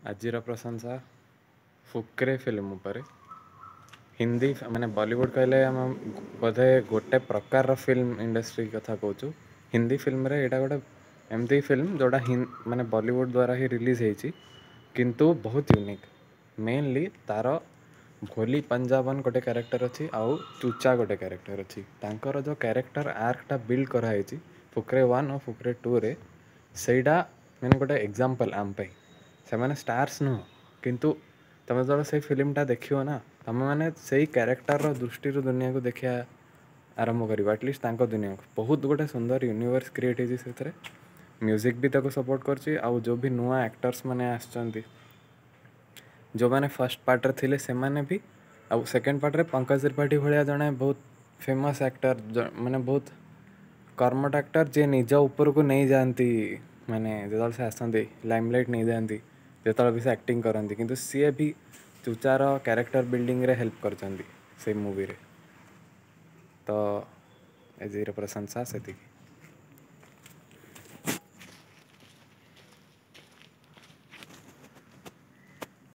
आजिर प्रशंसा फुक्रे फिल्म उपर हिंदी माने बॉलीवुड कहले आम बोधे गोटे प्रकार फिल्म इंडस्ट्री कथा कहूँ हिंदी फिल्म रे एटा गोटे एमती फिल्म जोड़ा माने बॉलीवुड द्वारा ही रिलीज होती किंतु बहुत यूनिक मेनली तार भोली पंजाबन गोटे कैरेक्टर अच्छी आउ चुचा गोटे कैरेक्टर अच्छी तांकर जो कैरेक्टर आर्कटा बिल्ड कराई फुक्रे 1 और फुक्रे 2 रे सेटा मैंने गोटे एग्जांपल आम पे से मैंने स्टार्स नुह किंतु तुम जो से फिल्मटा देख ना तुम मैंने से कैरेक्टर दृष्टि दुनिया को देखा आरंभ कर एटलिस्ट दुनिया को बहुत गोटे सुंदर यूनिवर्स क्रिएट होती म्यूजिक भी ताको सपोर्ट कर जो भी नुआ एक्टर्स मैंने आसचंती जो मैंने फर्स्ट पार्ट थे से मैंने भी आउ सेकेंड पार्ट रे पंकज त्रिपाठी भाया जड़े बहुत फेमस एक्टर माने बहुत कर्मट एक्टर जे निज ऊपर को नहीं जाती माने जो से आसती लाइमलाइट नहीं जाती जो भी से एक्टिंग करती किंतु सी भी चुचार कैरेक्टर बिल्डिंग रे हेल्प कर मूवी रे तो एजीर प्रशंसा से।